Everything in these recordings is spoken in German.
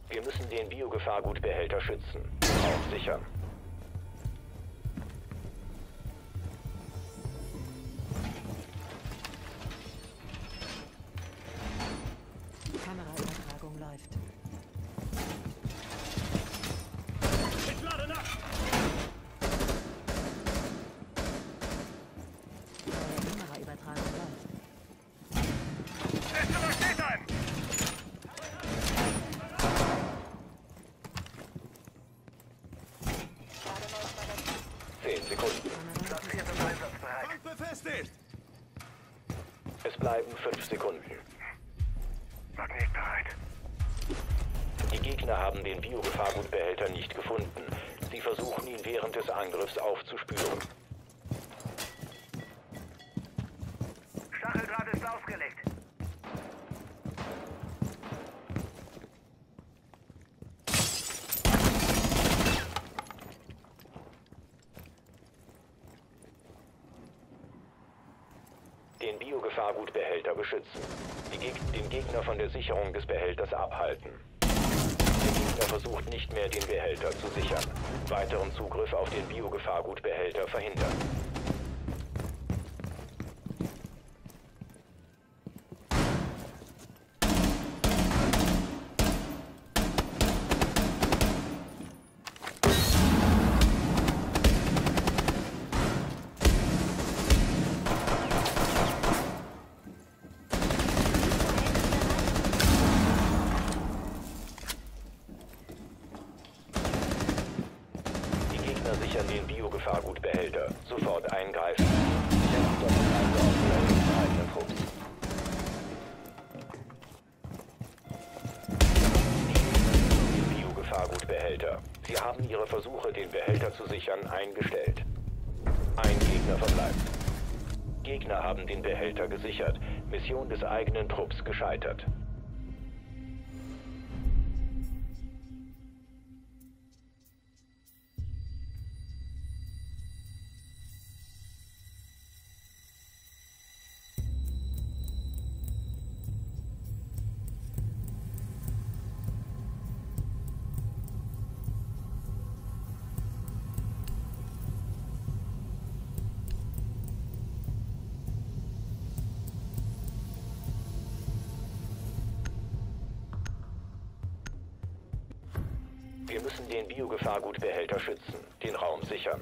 Wir müssen den Biogefahrgutbehälter schützen. Raum sichern. Kameraübertragung läuft. Ich lade nach! Kameraübertragung läuft. Es übersteht ein! 10 Sekunden. Platziert und einsatzbereit. Fang befestigt! Es bleiben 5 Sekunden. Magnetbereit. Die Gegner haben den Biogefahrgutbehälter nicht gefunden. Sie versuchen ihn während des Angriffs aufzuspüren. Stacheldraht ist ausgelegt. Den Biogefahrgutbehälter beschützen. Den Gegner von der Sicherung des Behälters abhalten. Der Gegner versucht nicht mehr, den Behälter zu sichern. Weiteren Zugriff auf den Biogefahrgutbehälter verhindern. Sichern den Biogefahrgutbehälter. Sofort eingreifen. Letzter Verbleibender auf der eigenen Trupps. Den Biogefahrgutbehälter. Sie haben Ihre Versuche, den Behälter zu sichern, eingestellt. Ein Gegner verbleibt. Gegner haben den Behälter gesichert. Mission des eigenen Trupps gescheitert. Wir müssen den Biogefahrgutbehälter schützen, den Raum sichern.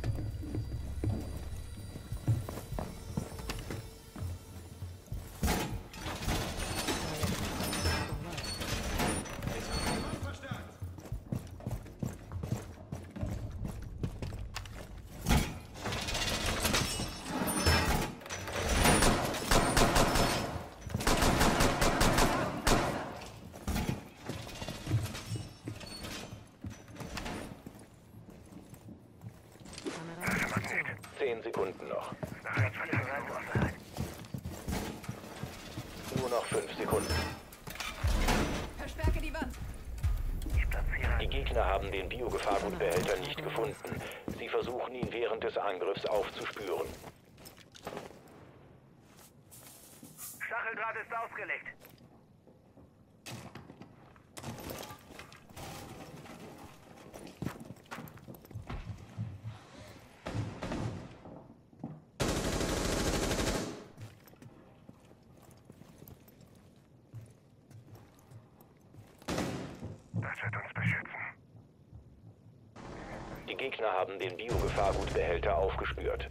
Kameraübertragung. 10 Sekunden noch. Nachrichtverteilung. Nur noch 5 Sekunden. Verstärke die Wand. Ich platziere. Die Gegner haben den Biogefahrgutbehälter nicht gefunden. Sie versuchen ihn während des Angriffs aufzuspüren. Stacheldraht ist ausgelegt. Das wird uns beschützen. Die Gegner haben den Biogefahrgutbehälter aufgespürt.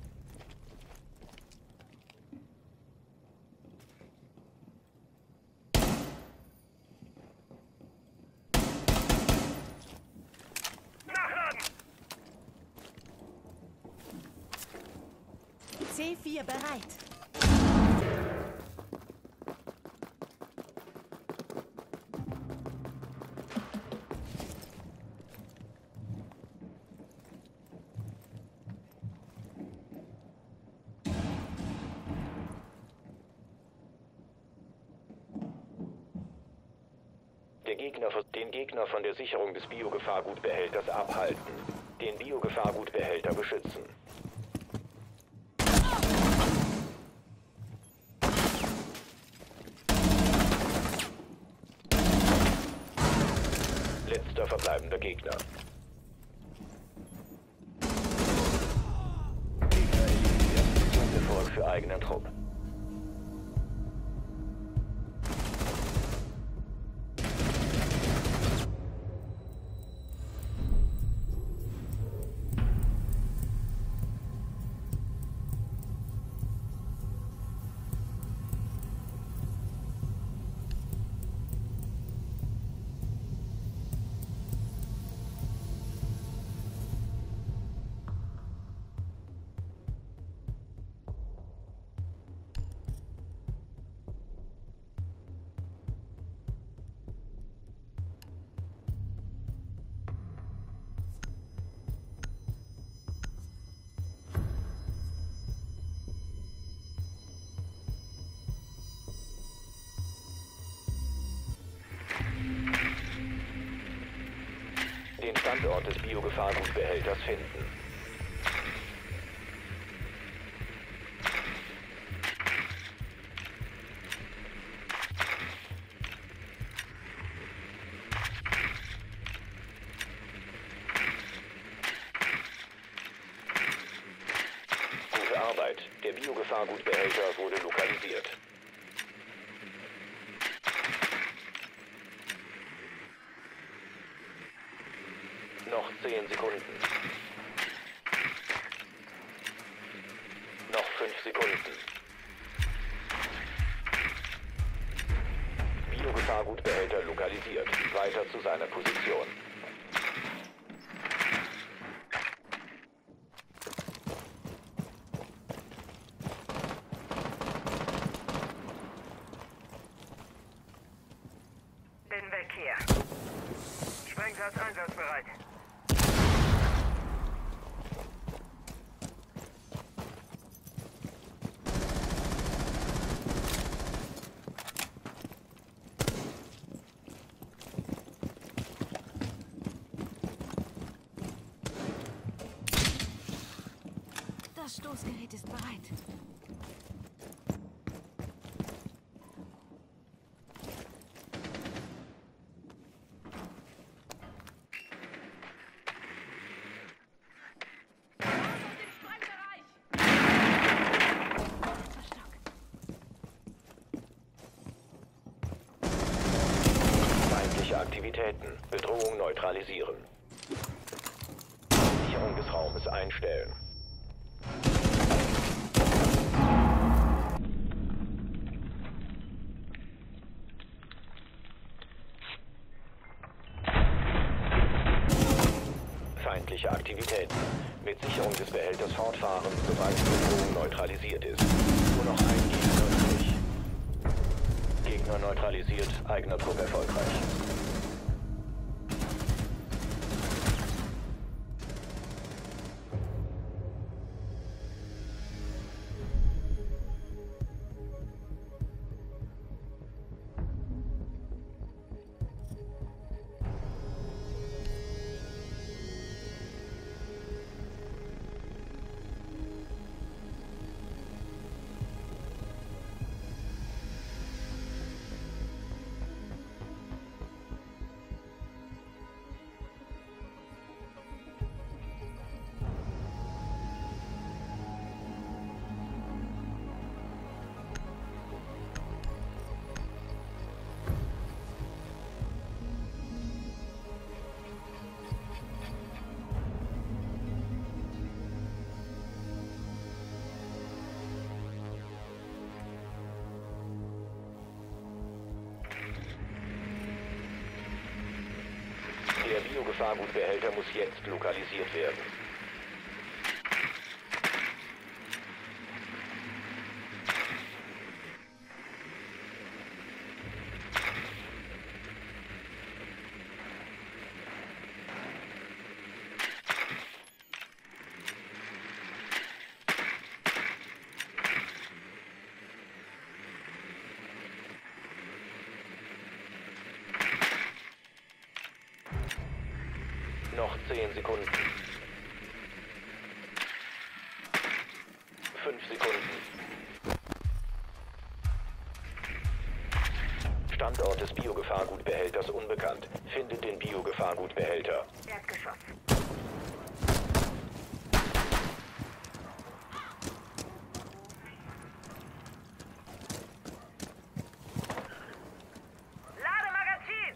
Nachladen! C4 bereit. Den Gegner von der Sicherung des Biogefahrgutbehälters abhalten. Den Biogefahrgutbehälter beschützen. Letzter verbleibender Gegner. Gegner eliminiert. Missionserfolg für eigenen Trupp. Den Standort des Biogefahrgutbehälters finden. Gute Arbeit. Der Biogefahrgutbehälter wurde lokalisiert. Noch 10 Sekunden. Noch 5 Sekunden. Biogefahrgutbehälter lokalisiert. Weiter zu seiner Position. Bin weg hier. Sprengkatz einsatzbereit. Das Stoßgerät ist bereit. Feindliche Aktivitäten. Bedrohung neutralisieren. Sicherung des Raumes einstellen. Feindliche Aktivitäten. Mit Sicherung des Behälters fortfahren, sobald die Bedrohung neutralisiert ist. Nur noch ein Gegner übrig. Gegner neutralisiert, eigener Trupp erfolgreich. Der Biogefahrgutbehälter muss jetzt lokalisiert werden. Noch 10 Sekunden. 5 Sekunden. Standort des Biogefahrgutbehälters unbekannt. Findet den Biogefahrgutbehälter. Erdgeschoss. Lademagazin!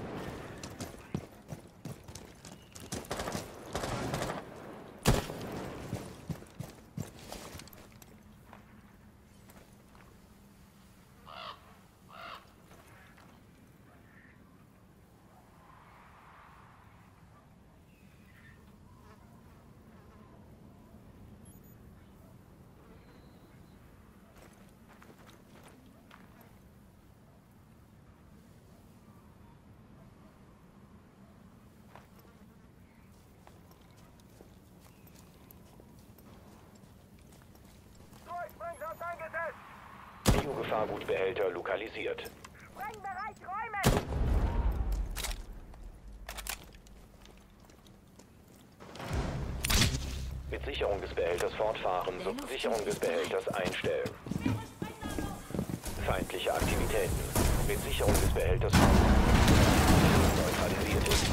Durchsprengkraft eingesetzt! Biogefahrgutbehälter lokalisiert. Sprengbereich räumen! Mit Sicherung des Behälters fortfahren, Sicherung des Behälters einstellen. Feindliche Aktivitäten. Mit Sicherung des Behälters fortfahren. Neutralisiert ist.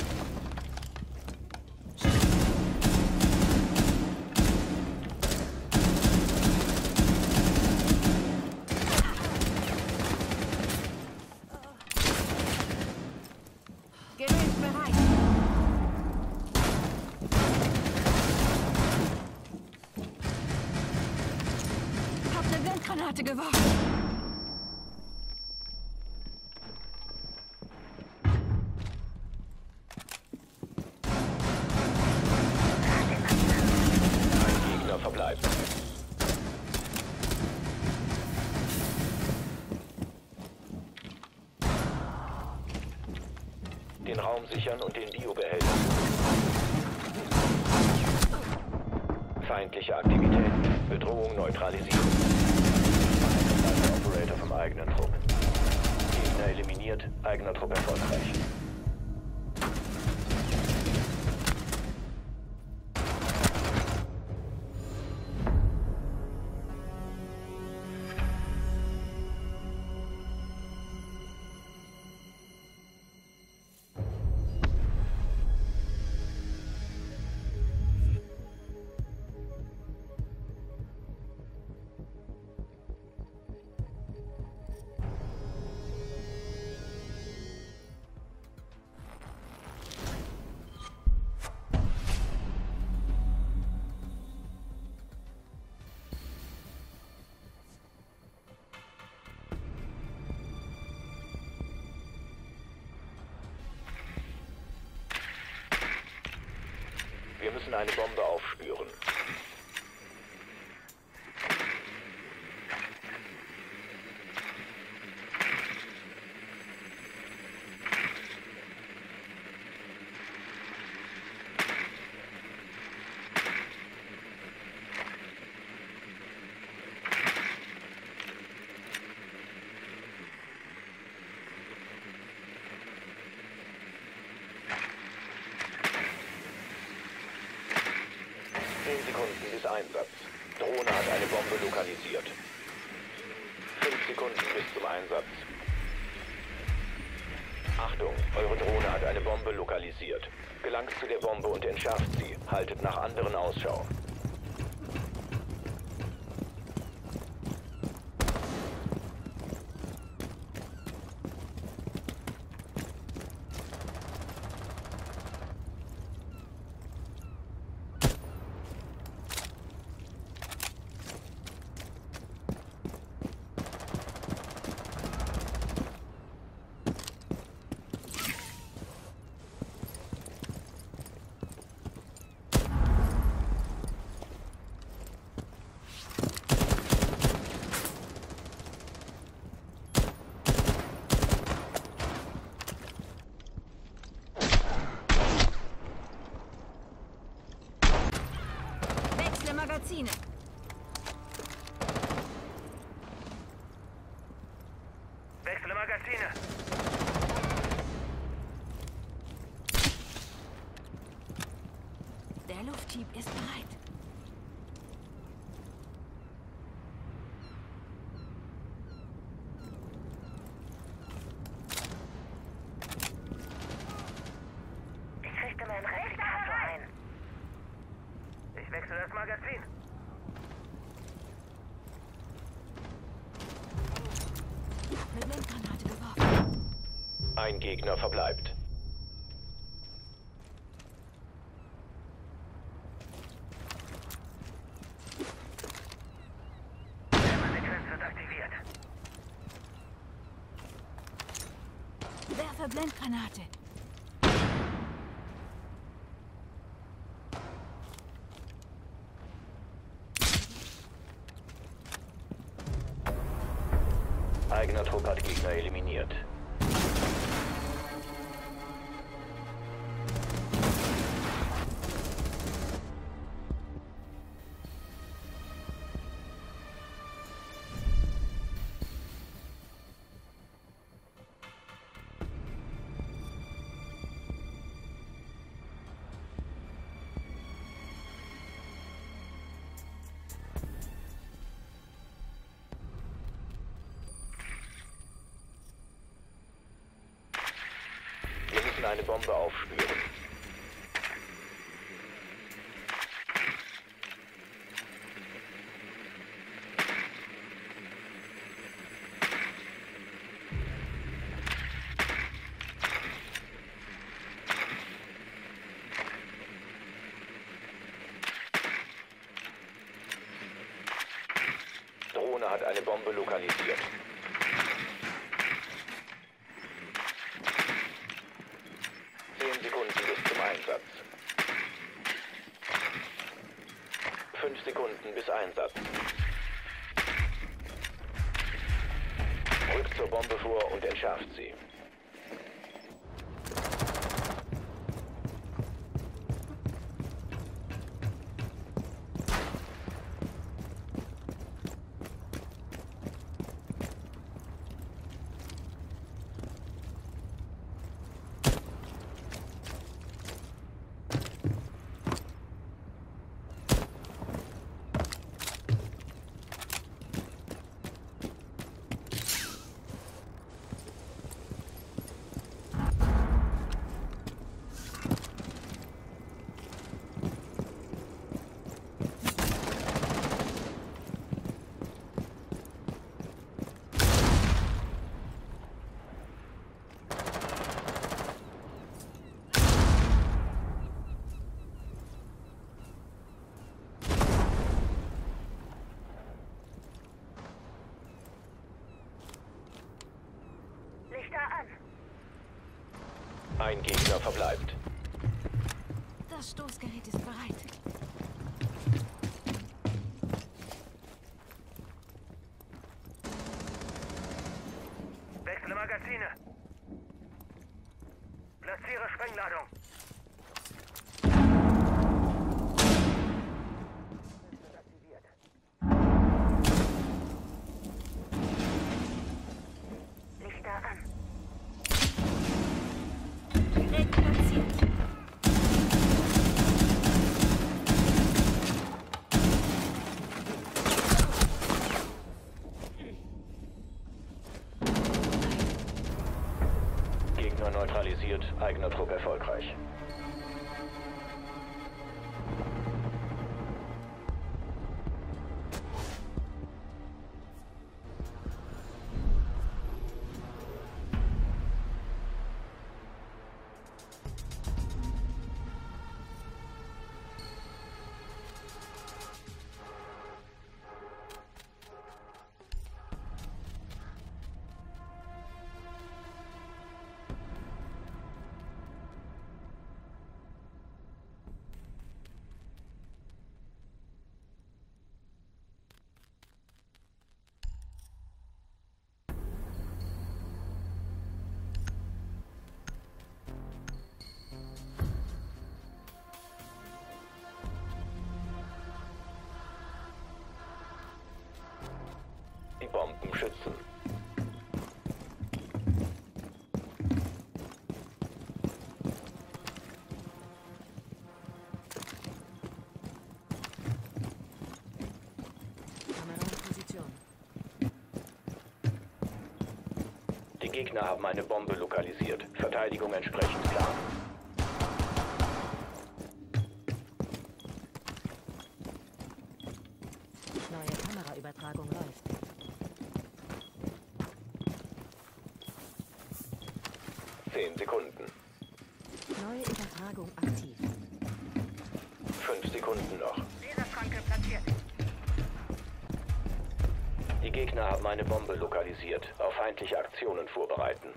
Gerät bereit. Hab eine Windgranate geworfen. Ein Gegner verbleibt. Den Raum sichern und den Biobehälter. Feindliche Aktivitäten. Bedrohung neutralisieren. Operator vom eigenen Trupp. Gegner eliminiert. Eigener Trupp erfolgreich. Wir müssen eine Bombe aufspüren. Sekunden bis Einsatz. Drohne hat eine Bombe lokalisiert. 5 Sekunden bis zum Einsatz. Achtung, eure Drohne hat eine Bombe lokalisiert. Gelangt zu der Bombe und entschärft sie. Haltet nach anderen Ausschau. Magazine. Wechsle Magazine. Der Lufthieb ist bereit. Magazin. Eine Blendgranate geworfen. Ein Gegner verbleibt. Sequenz wird aktiviert. Werfe Blendgranate. Eigener Trupp hat Gegner eliminiert. Wir müssen eine Bombe aufspüren. Drohne hat eine Bombe lokalisiert. Sekunden bis zum Einsatz. 5 Sekunden bis Einsatz. Rückt zur Bombe vor und entschärft sie. Ein Gegner verbleibt. Das Stoßgerät ist bereit. Wechsle Magazine. Platziere Sprengladung. Lichter an. Gerät platziert. Gegner neutralisiert, eigener Trupp erfolgreich. Die Bomben schützen. Die Gegner haben eine Bombe lokalisiert. Verteidigung entsprechend klar. Übertragung aktiv. 5 Sekunden noch. Laserschranke platziert. Die Gegner haben eine Bombe lokalisiert. Auf feindliche Aktionen vorbereiten.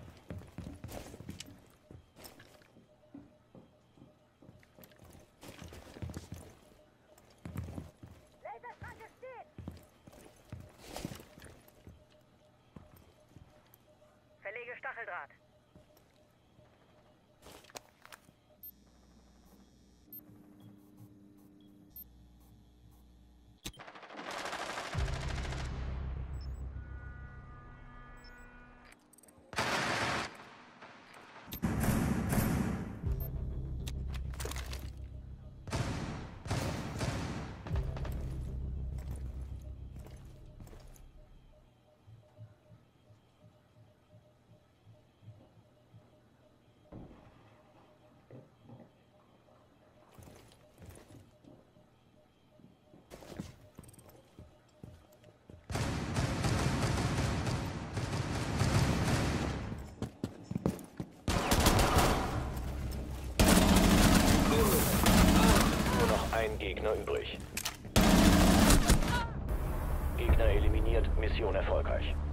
Laserschranke steht. Verlege Stacheldraht. Nur noch ein Gegner übrig. Gegner eliminiert, Mission erfolgreich.